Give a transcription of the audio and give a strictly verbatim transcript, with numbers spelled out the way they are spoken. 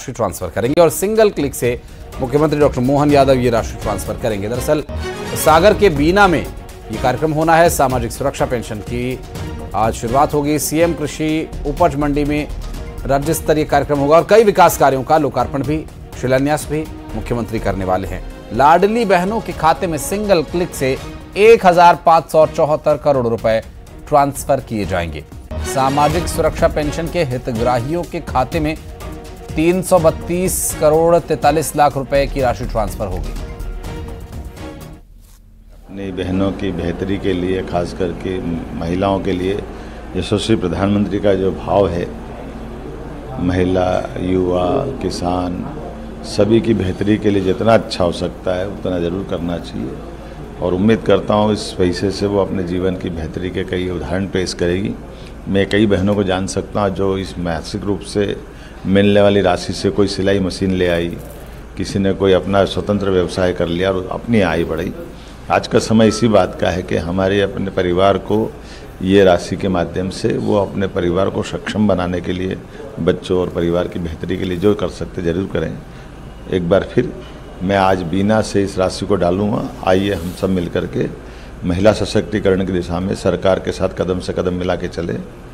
राशि ट्रांसफर करेंगे और सिंगल क्लिक से मुख्यमंत्री डॉक्टर मोहन यादव ये राशि ट्रांसफर करेंगे। दरअसल सागर के बीना में ये कार्यक्रम होना है। सामाजिक सुरक्षा पेंशन की आज शुरुआत होगी। सीएम कृषि उपज मंडी में राज्य स्तरीय कार्यक्रम होगा और कई विकास कार्यों का लोकार्पण भी, शिलान्यास भी मुख्यमंत्री करने वाले हैं। लाडली बहनों के खाते में सिंगल क्लिक से एक हजार पांच सौ चौहत्तर करोड़ रुपए ट्रांसफर किए जाएंगे। सामाजिक सुरक्षा पेंशन के हितग्राहियों के खाते में तीन सौ बत्तीस करोड़ तैंतालीस लाख रुपए की राशि ट्रांसफर होगी। अपनी बहनों की बेहतरी के लिए, खास करके महिलाओं के लिए यशस्वी प्रधानमंत्री का जो भाव है, महिला, युवा, किसान सभी की बेहतरी के लिए जितना अच्छा हो सकता है उतना ज़रूर करना चाहिए और उम्मीद करता हूँ इस पैसे से वो अपने जीवन की बेहतरी के कई उदाहरण पेश करेगी। मैं कई बहनों को जान सकता हूँ जो इस मासिक रूप से मिलने वाली राशि से कोई सिलाई मशीन ले आई, किसी ने कोई अपना स्वतंत्र व्यवसाय कर लिया और अपनी आय बढ़ाई। आज का समय इसी बात का है कि हमारे अपने परिवार को ये राशि के माध्यम से वो अपने परिवार को सक्षम बनाने के लिए, बच्चों और परिवार की बेहतरी के लिए जो कर सकते ज़रूर करें। एक बार फिर मैं आज बीना से इस राशि को डालूंगा। आइए हम सब मिलकर के महिला सशक्तिकरण की दिशा में सरकार के साथ कदम से कदम मिला के चले।